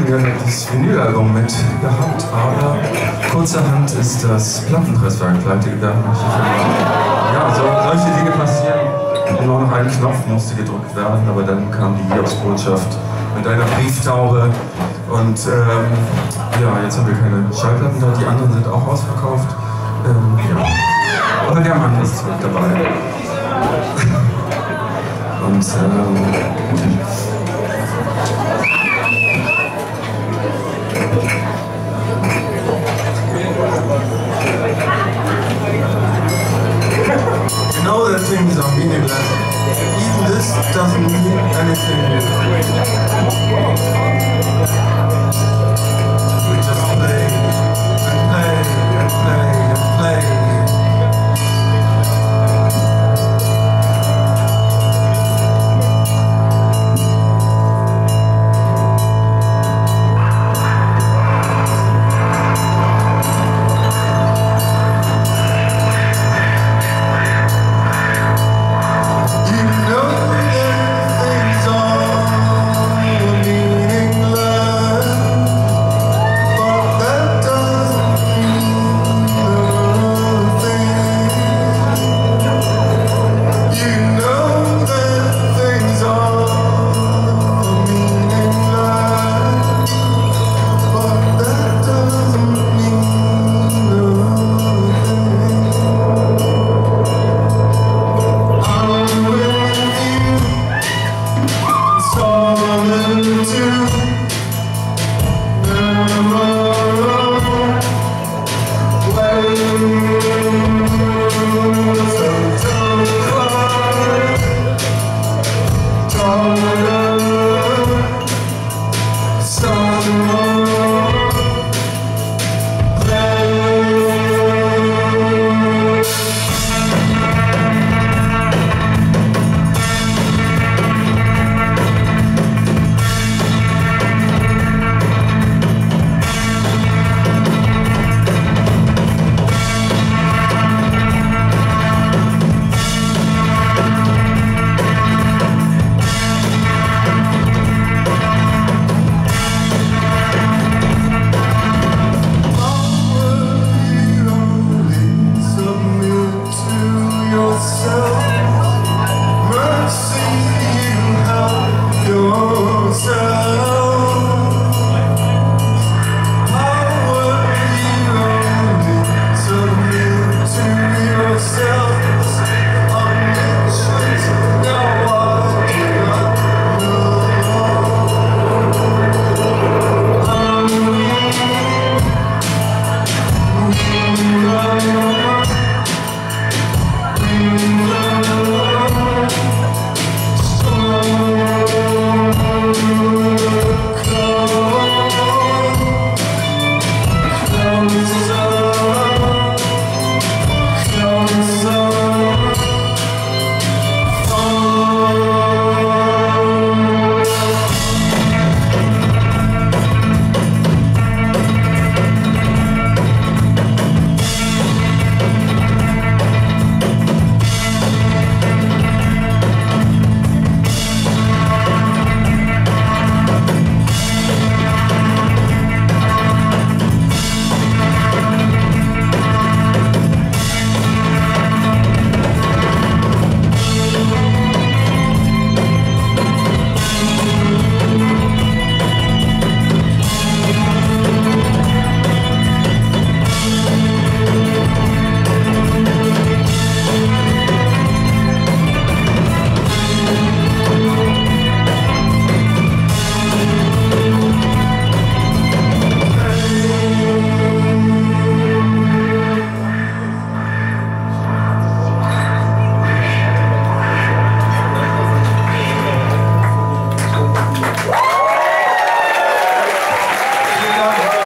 gerne das Vinylalbum mit gehabt, aber kurzerhand ist das Plattenpresswerk pleite gegangen. Ja, solche Dinge passieren. Nur noch ein Knopf musste gedrückt werden, aber dann kam die Hiobsbotschaft mit einer Brieftaube. Und ja, jetzt haben wir keine Schallplatten da, die anderen sind auch ausverkauft. Ja. Aber wir haben anderes Zeug dabei. Und you know that things are meaningless. Even this doesn't mean anything.